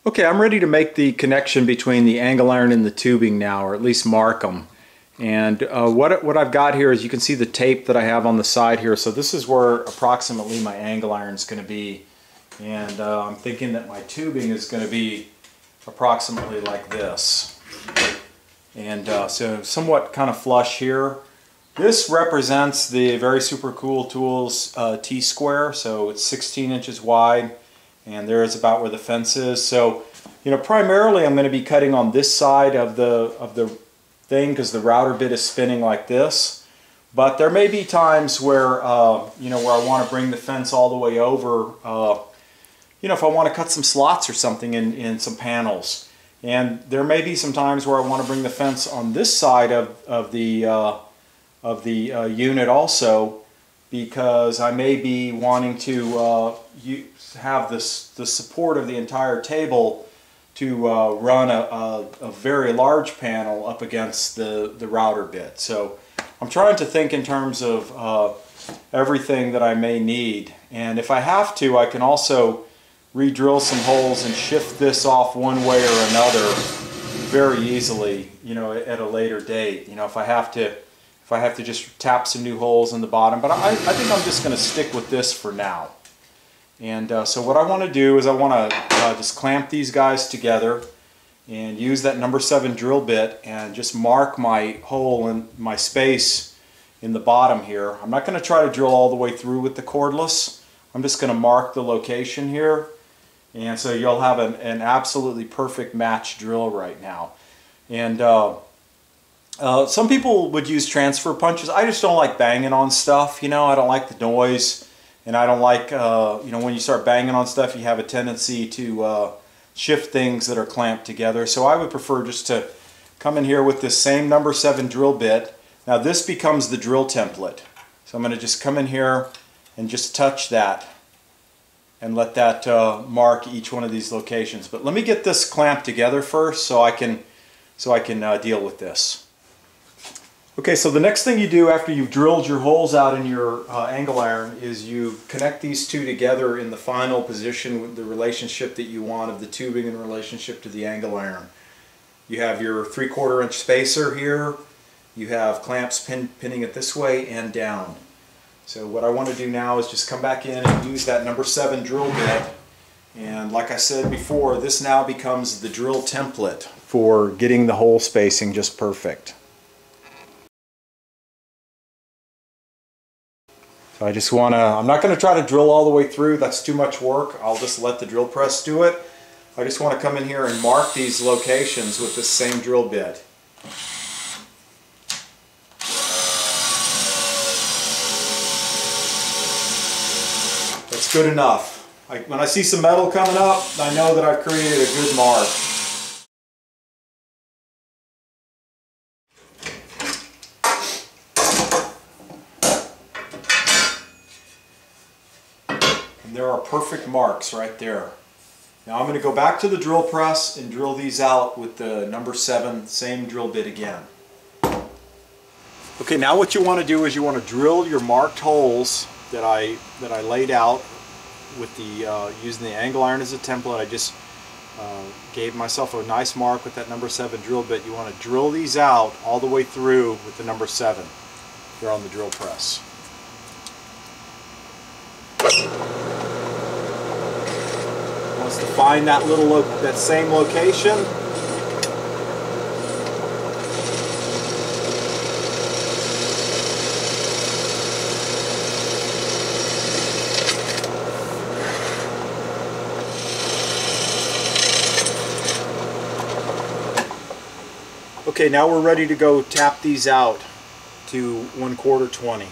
Okay, I'm ready to make the connection between the angle iron and the tubing now, or at least mark them. And what I've got here is you can see the tape that I have on the side here. So this is where approximately my angle iron is going to be. And I'm thinking that my tubing is going to be approximately like this. And so somewhat kind of flush here. This represents the Very Super Cool Tools T-square, so it's 16 inches wide, and there is about where the fence is. So, you know, primarily I'm going to be cutting on this side of the thing because the router bit is spinning like this. But there may be times where, you know, where I want to bring the fence all the way over. You know, if I want to cut some slots or something in some panels. And there may be some times where I want to bring the fence on this side of the unit also, because I may be wanting to have the support of the entire table to run a very large panel up against the router bit. So I'm trying to think in terms of everything that I may need, and if I have to, I can also re-drill some holes and shift this off one way or another very easily, you know, at a later date. You know, if I have to just tap some new holes in the bottom, but I think I'm just going to stick with this for now. And so what I want to do is I want to just clamp these guys together and use that number 7 drill bit and just mark my hole and my space in the bottom here. I'm not going to try to drill all the way through with the cordless. I'm just going to mark the location here, and so you'll have an absolutely perfect match drill right now. And some people would use transfer punches. I just don't like banging on stuff, you know. I don't like the noise, and I don't like, you know, when you start banging on stuff, you have a tendency to shift things that are clamped together. So I would prefer just to come in here with this same number 7 drill bit. Now this becomes the drill template. So I'm going to just come in here and just touch that and let that mark each one of these locations. But let me get this clamped together first so I can deal with this. Okay, so the next thing you do after you've drilled your holes out in your angle iron is you connect these two together in the final position with the relationship that you want of the tubing in relationship to the angle iron. You have your 3/4 inch spacer here. You have clamps pinning it this way and down. So what I want to do now is just come back in and use that number 7 drill bit. And like I said before, this now becomes the drill template for getting the hole spacing just perfect. So I just want to, I'm not going to try to drill all the way through, that's too much work. I'll just let the drill press do it. I just want to come in here and mark these locations with this same drill bit. That's good enough. When I see some metal coming up, I know that I've created a good mark. And there are perfect marks right there. Now I'm going to go back to the drill press and drill these out with the number 7, same drill bit again. Okay, now what you want to do is you want to drill your marked holes that I laid out with the using the angle iron as a template. I just gave myself a nice mark with that number 7 drill bit. You want to drill these out all the way through with the number 7 here on the drill press. Wants to find that that same location. Okay, now we're ready to go tap these out to 1/4 20.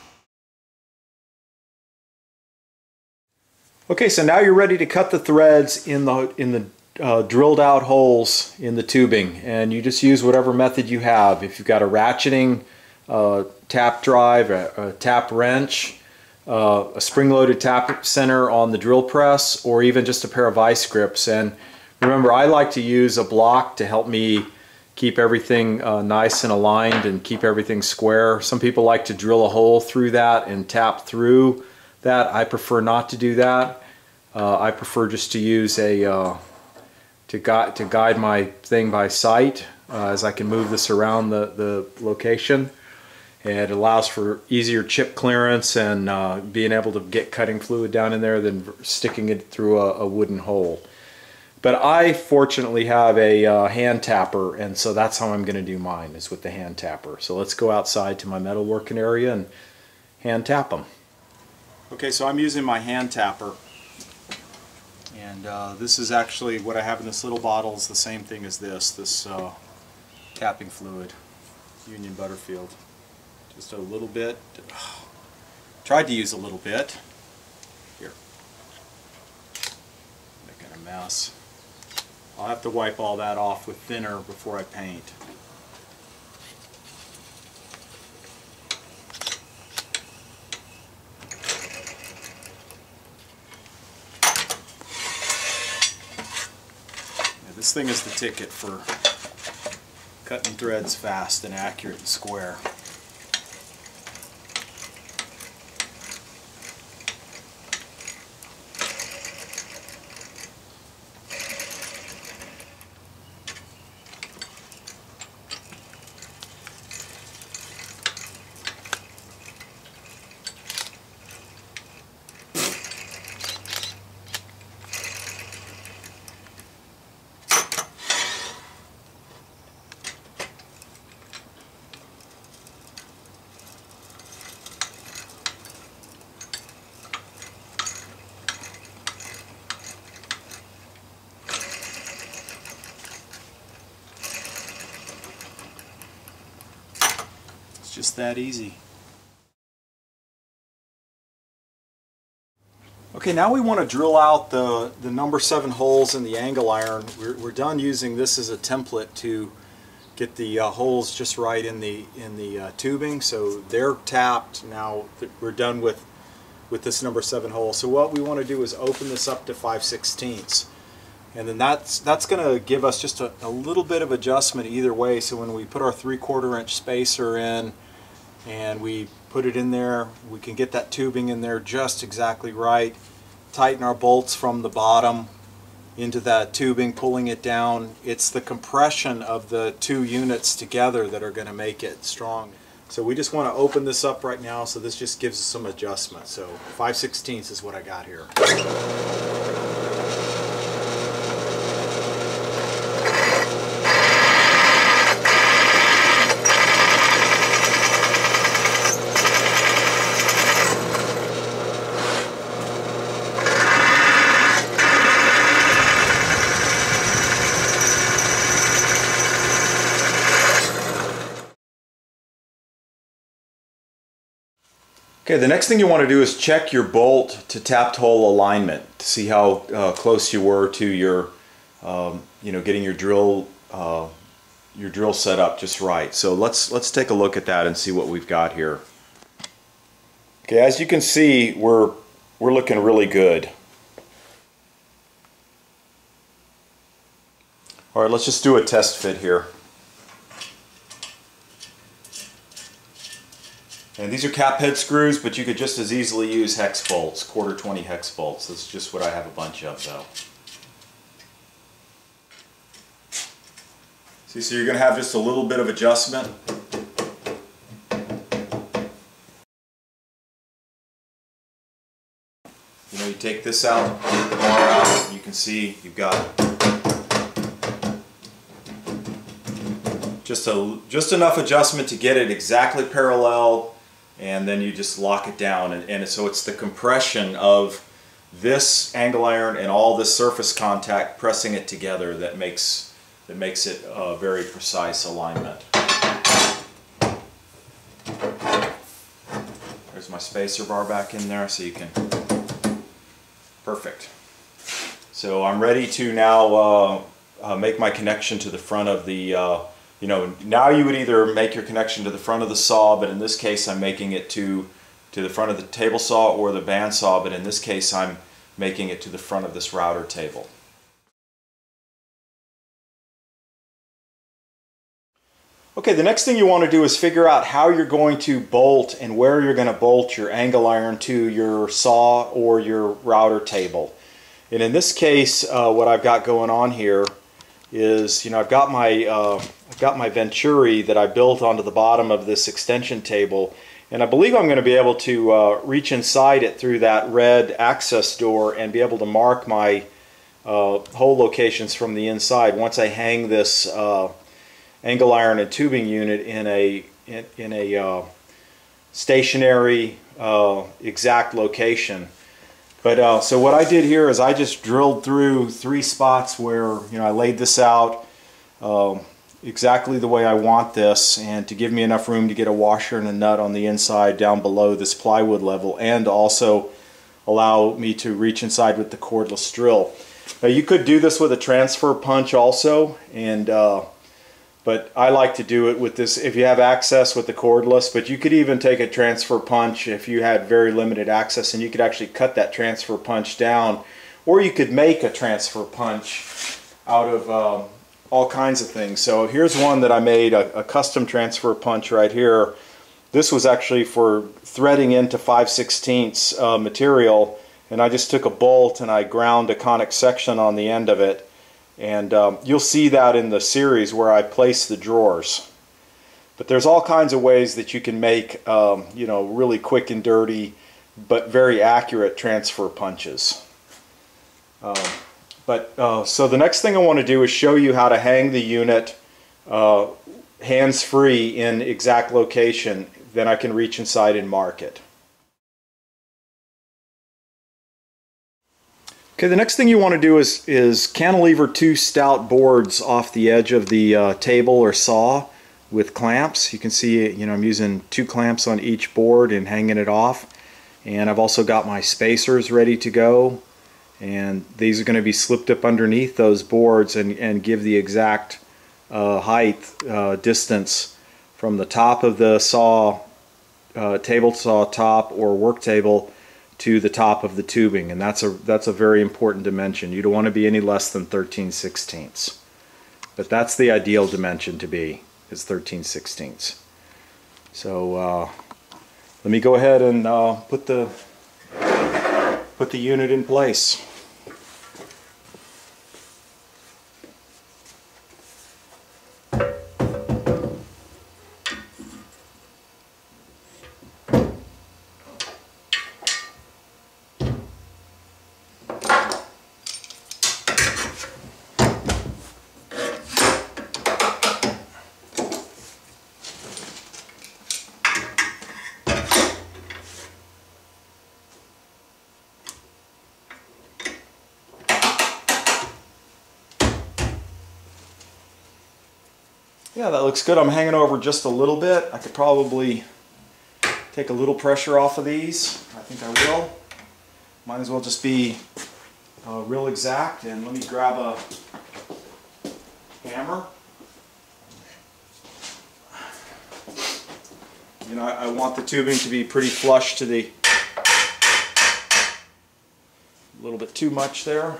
Okay, so now you're ready to cut the threads in the drilled out holes in the tubing, and you just use whatever method you have. If you've got a ratcheting tap drive, a tap wrench, a spring-loaded tap center on the drill press, or even just a pair of vice grips. And remember, I like to use a block to help me keep everything nice and aligned and keep everything square. Some people like to drill a hole through that and tap through that. I prefer not to do that. I prefer just to use a to guide my thing by sight as I can move this around the location. It allows for easier chip clearance and being able to get cutting fluid down in there than sticking it through a wooden hole. But I fortunately have a hand tapper, and so that's how I'm going to do mine, is with the hand tapper. So let's go outside to my metal working area and hand tap them. Okay, so I'm using my hand tapper, and this is actually what I have in this little bottle is the same thing as this tapping fluid, Union Butterfield. Just a little bit. Tried to use a little bit. Here. Making a mess. I'll have to wipe all that off with thinner before I paint. Yeah, this thing is the ticket for cutting threads fast and accurate and square. Just that easy. Okay, now we want to drill out the number 7 holes in the angle iron. We're done using this as a template to get the holes just right in the tubing. So they're tapped. Now we're done with this number 7 hole. So what we want to do is open this up to 5/16. And then that's going to give us just a little bit of adjustment either way. So when we put our 3/4 inch spacer in and we put it in there, we can get that tubing in there just exactly right. Tighten our bolts from the bottom into that tubing, pulling it down. It's the compression of the 2 units together that are going to make it strong. So we just want to open this up right now, so this just gives us some adjustment. So 5/16 is what I got here. Okay, the next thing you want to do is check your bolt to tapped hole alignment to see how close you were to your, getting your drill set up just right. So let's take a look at that and see what we've got here. Okay, as you can see, we're looking really good. All right, let's just do a test fit here. And these are cap head screws, but you could just as easily use hex bolts, 1/4 hex bolts. That's just what I have a bunch of, though. See, so you're going to have just a little bit of adjustment. You take this out, take the bar out, you can see you've got just enough adjustment to get it exactly parallel. And then you just lock it down, and so it's the compression of this angle iron and all this surface contact pressing it together that makes it a very precise alignment. There's my spacer bar back in there, so you can, perfect. So I'm ready to now make my connection to the front of the now you would either make your connection to the front of the saw, but in this case I'm making it to the front of the table saw or the bandsaw, but in this case I'm making it to the front of this router table. Okay, the next thing you want to do is figure out how you're going to bolt and where you're going to bolt your angle iron to your saw or your router table. And in this case, what I've got going on here is, you know, I've got my Venturi that I built onto the bottom of this extension table, and I believe I'm going to be able to reach inside it through that red access door and be able to mark my hole locations from the inside once I hang this angle iron and tubing unit in a stationary exact location. But so what I did here is I just drilled through 3 spots where, you know, I laid this out exactly the way I want this, and to give me enough room to get a washer and a nut on the inside down below this plywood level, and also allow me to reach inside with the cordless drill. Now you could do this with a transfer punch also, and but I like to do it with this if you have access with the cordless, but you could even take a transfer punch if you had very limited access, and you could actually cut that transfer punch down, or you could make a transfer punch out of all kinds of things. So here's one that I made, a custom transfer punch right here. This was actually for threading into 5/16 material, and I just took a bolt and I ground a conic section on the end of it. And you'll see that in the series where I place the drawers. But there's all kinds of ways that you can make you know, really quick and dirty but very accurate transfer punches. So the next thing I want to do is show you how to hang the unit hands-free in exact location. Then I can reach inside and mark it. Okay, the next thing you want to do is cantilever 2 stout boards off the edge of the table or saw with clamps. You can see, you know, I'm using 2 clamps on each board and hanging it off. And I've also got my spacers ready to go. And these are going to be slipped up underneath those boards and give the exact height, distance from the top of the saw, table saw top or work table to the top of the tubing, and that's a very important dimension. You don't want to be any less than 13/16. But that's the ideal dimension to be, is 13/16. So let me go ahead and put the unit in place. Yeah, that looks good. I'm hanging over just a little bit. I could probably take a little pressure off of these. I think I will. Might as well just be real exact. And let me grab a hammer. You know, I want the tubing to be pretty flush to the... A little bit too much there.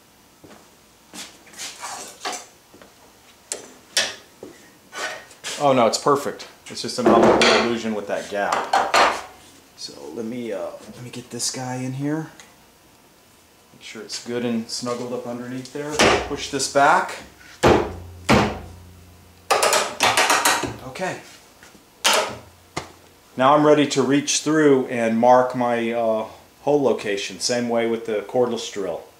Oh no, it's perfect. It's just an optical illusion with that gap. So let me get this guy in here. Make sure it's good and snuggled up underneath there. Push this back. Okay. Now I'm ready to reach through and mark my hole location. Same way with the cordless drill.